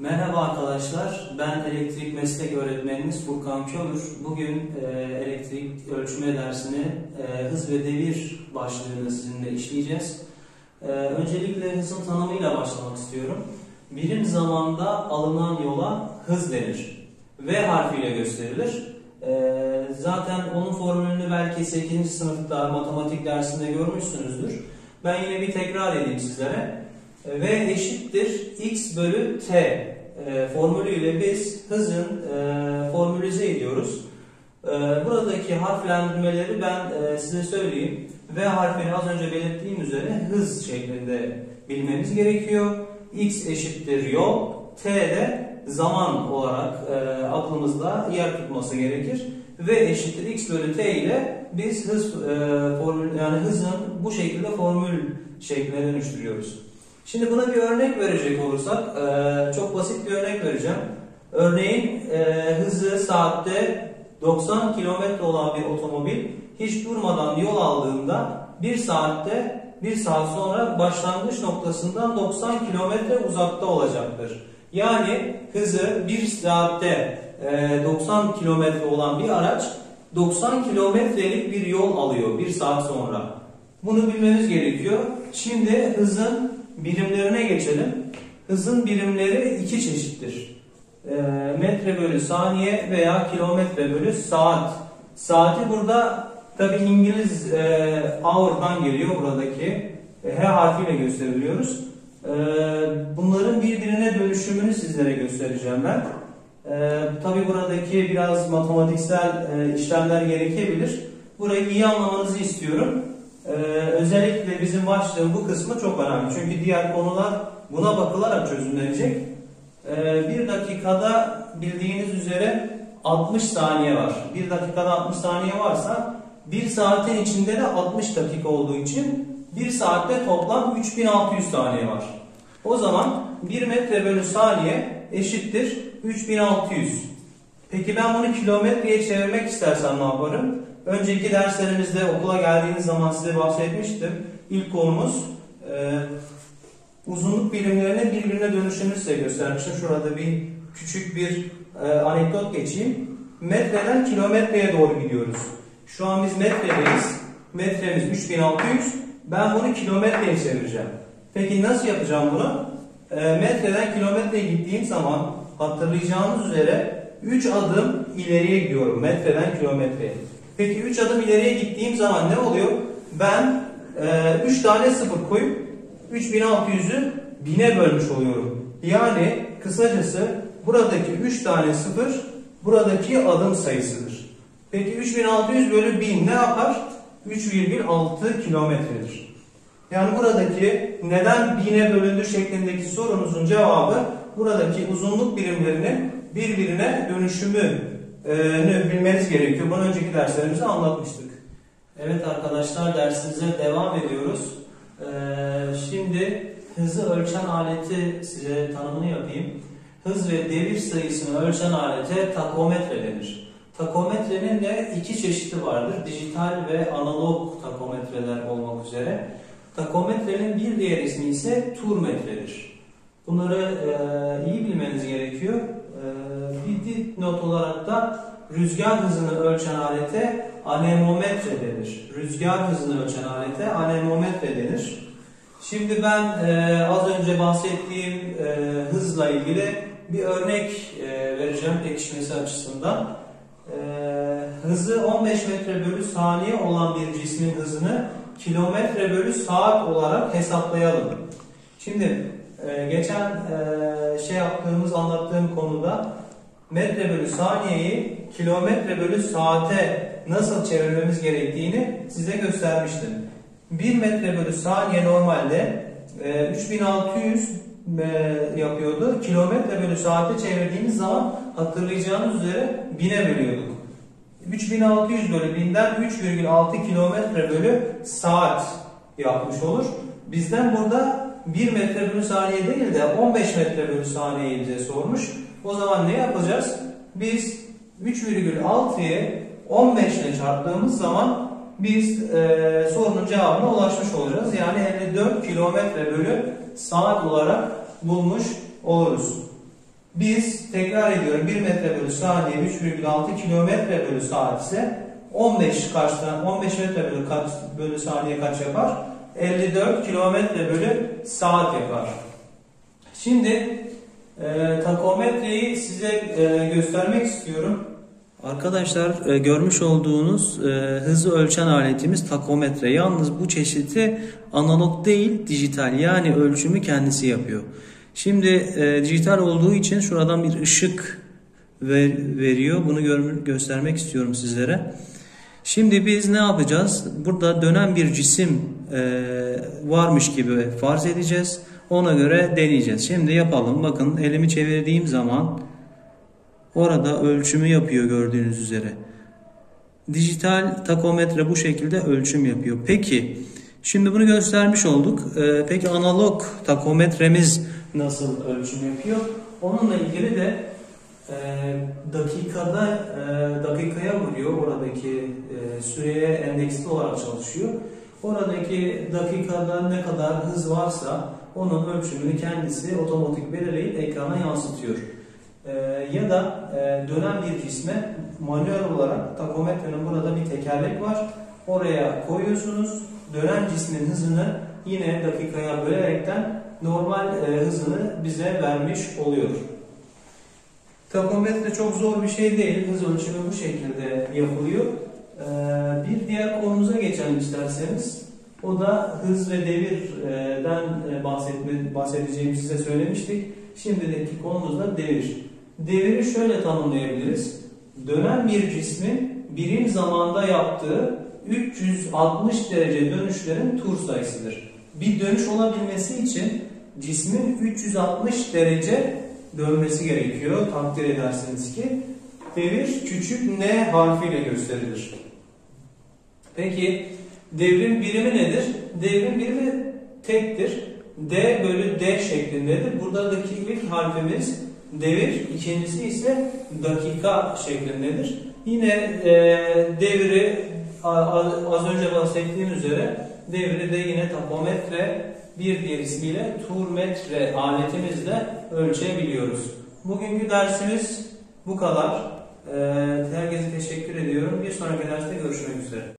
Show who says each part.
Speaker 1: Merhaba arkadaşlar, ben elektrik meslek öğretmeniniz Furkan Kömür. Bugün elektrik ölçme dersini hız ve devir başlığında sizinle işleyeceğiz. Öncelikle hızın tanımıyla başlamak istiyorum. Birim zamanda alınan yola hız denir. V harfiyle gösterilir. Zaten onun formülünü belki 8. sınıfta matematik dersinde görmüşsünüzdür. Ben yine bir tekrar edeyim sizlere. V eşittir x bölü t formülüyle biz hızın formülize ediyoruz. Buradaki harflendirmeleri ben size söyleyeyim. V harfini az önce belirttiğim üzere hız şeklinde bilmemiz gerekiyor. X eşittir yol, t de zaman olarak aklımızda yer tutması gerekir. V eşittir x bölü t ile biz hızın bu şekilde formül şekline dönüştürüyoruz. Şimdi buna bir örnek verecek olursak, çok basit bir örnek vereceğim. Örneğin hızı saatte 90 km olan bir otomobil hiç durmadan yol aldığında 1 saat sonra başlangıç noktasından 90 km uzakta olacaktır. Yani hızı 1 saatte 90 km olan bir araç 90 kilometrelik bir yol alıyor 1 saat sonra. Bunu bilmemiz gerekiyor. Şimdi hızın birimlerine geçelim. Hızın birimleri iki çeşittir. Metre bölü saniye veya kilometre bölü saat. Saati burada tabi İngiliz hour'dan geliyor buradaki. H harfiyle gösteriliyoruz. Bunların birbirine dönüşümünü sizlere göstereceğim ben. Tabi buradaki biraz matematiksel işlemler gerekebilir. Burayı iyi anlamanızı istiyorum. Özellikle bizim başlığın bu kısmı çok önemli. Çünkü diğer konular buna bakılarak çözümlenecek. Bir dakikada bildiğiniz üzere 60 saniye var. Bir dakikada 60 saniye varsa bir saatin içinde de 60 dakika olduğu için bir saatte toplam 3600 saniye var. O zaman 1 metre bölü saniye eşittir 3600. Peki ben bunu kilometreye çevirmek istersem ne yaparım? Önceki derslerimizde okula geldiğiniz zaman size bahsetmiştim. İlk konumuz uzunluk birimlerine birbirine dönüşümünü size göstermiştim. Şurada bir küçük bir anekdot geçeyim. Metreden kilometreye doğru gidiyoruz. Şu an biz metredeyiz. Metremiz 3600. Ben bunu kilometreye çevireceğim. Peki nasıl yapacağım bunu? Metreden kilometreye gittiğim zaman hatırlayacağınız üzere 3 adım ileriye gidiyorum. Metreden kilometreye. Peki 3 adım ileriye gittiğim zaman ne oluyor? Ben 3 tane sıfır koyup 3600'ü 1000'e bölmüş oluyorum. Yani kısacası buradaki 3 tane sıfır buradaki adım sayısıdır. Peki 3600 bölü 1000 ne yapar? 3,6 kilometredir. Yani buradaki neden 1000'e bölündü şeklindeki sorunuzun cevabı buradaki uzunluk birimlerinin birbirine dönüşümü bilmeniz gerekiyor. Bunu önceki derslerimizde anlatmıştık. Evet arkadaşlar, dersimize devam ediyoruz. Şimdi hızı ölçen aleti size tanımını yapayım. Hız ve devir sayısını ölçen alete takometre denir. Takometrenin de iki çeşidi vardır. Dijital ve analog takometreler olmak üzere. Takometrenin bir diğer ismi ise turmetredir. Bunları iyi bilmeniz gerekiyor. Bir dipnot olarak da rüzgar hızını ölçen alete anemometre denir. Rüzgar hızını ölçen alete anemometre denir. Şimdi ben az önce bahsettiğim hızla ilgili bir örnek vereceğim pekişmesi açısından. Hızı 15 metre bölü saniye olan bir cismin hızını kilometre bölü saat olarak hesaplayalım. Şimdi geçen anlattığım konuda metre bölü saniyeyi kilometre bölü saate nasıl çevirmemiz gerektiğini size göstermiştim. 1 metre bölü saniye normalde 3600 yapıyordu. Kilometre bölü saate çevirdiğimiz zaman hatırlayacağınız üzere 1000'e bölüyorduk. 3600 bölü 1000'den 3,6 kilometre bölü saat yapmış olur. Bizden burada 1 metre bölü saniye değil de 15 metre bölü saniyeyi bize sormuş. O zaman ne yapacağız? Biz 3,6'yı 15 ile çarptığımız zaman biz sorunun cevabına ulaşmış olacağız. Yani 54 kilometre bölü saat olarak bulmuş oluruz. Biz tekrar ediyorum 1 metre bölü saniye 3,6 kilometre bölü saat ise 15 metre bölü saniye kaç yapar? 54 kilometre bölü saat yapar. Şimdi takometreyi size göstermek istiyorum. Arkadaşlar görmüş olduğunuz hızı ölçen aletimiz takometre. Yalnız bu çeşidi analog değil dijital, yani ölçümü kendisi yapıyor. Şimdi dijital olduğu için şuradan bir ışık veriyor. Bunu göstermek istiyorum sizlere. Şimdi biz ne yapacağız? Burada dönen bir cisim varmış gibi farz edeceğiz. Ona göre deneyeceğiz. Şimdi yapalım. Bakın elimi çevirdiğim zaman orada ölçümü yapıyor gördüğünüz üzere. Dijital takometre bu şekilde ölçüm yapıyor. Peki şimdi bunu göstermiş olduk. Peki analog takometremiz nasıl ölçüm yapıyor? Onunla ilgili de dakikaya vuruyor. Oradaki süreye endeksli olarak çalışıyor. Oradaki dakikada ne kadar hız varsa onun ölçümünü kendisi otomatik belirleyip ekrana yansıtıyor. Ya da dönen bir cisme manuel olarak takometrenin burada bir tekerlek var. Oraya koyuyorsunuz. Dönen cismin hızını yine dakikaya bölerekten normal hızını bize vermiş oluyor. Takometre çok zor bir şey değil. Hız ölçümü bu şekilde yapılıyor. Bir diğer konumuza geçelim isterseniz. O da hız ve devirden bahsedeceğimi size söylemiştik. Şimdiki konumuz da devir. Deviri şöyle tanımlayabiliriz. Dönen bir cismin birim zamanda yaptığı 360 derece dönüşlerin tur sayısıdır. Bir dönüş olabilmesi için cismin 360 derece dönmesi gerekiyor. Takdir edersiniz ki devir küçük n harfiyle gösterilir. Peki devrin birimi nedir? Devrin birimi tektir. D bölü D şeklindedir. Buradaki ilk harfimiz devir, ikincisi ise dakika şeklindedir. Yine devri az önce bahsettiğim üzere devri de yine takometre, bir diğer ismiyle turmetre aletimizle ölçebiliyoruz. Bugünkü dersimiz bu kadar. Herkese teşekkür ediyorum. Bir sonraki derste görüşmek üzere.